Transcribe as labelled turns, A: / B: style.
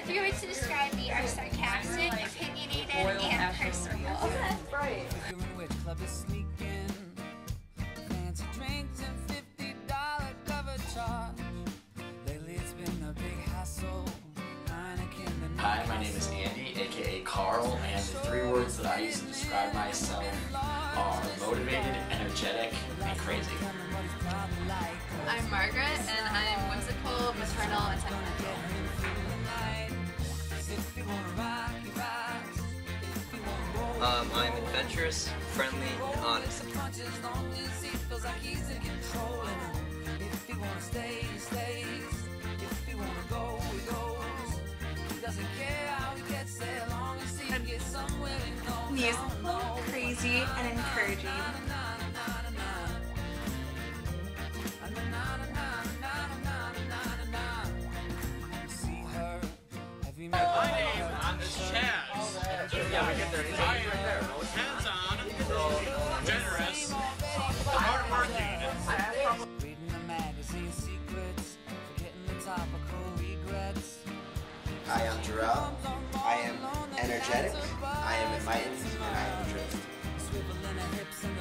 A: Three words to describe me are sarcastic, opinionated, and personable.
B: Right.
C: Which club is sneaking? Fancy drinks and $50 cover charge. Lately it's been a big hassle.
D: Hi, my name is Andy, aka Carl, and the three words that I use to describe myself are motivated, energetic, and crazy.
E: I'm Margaret, and I'm whimsical, maternal, and sentimental.
F: I'm adventurous, friendly, and honest.
E: Musical, crazy, and encouraging.
G: My name is Chaz.
D: Yeah, we get there.
G: I am hands-on, generous, hardworking.
C: Reading the magazine secrets, forgetting the topical regrets.
H: Hi, I'm Jarrell. I am energetic, I am enlightened, and I am driven.
C: Swiveling her hips and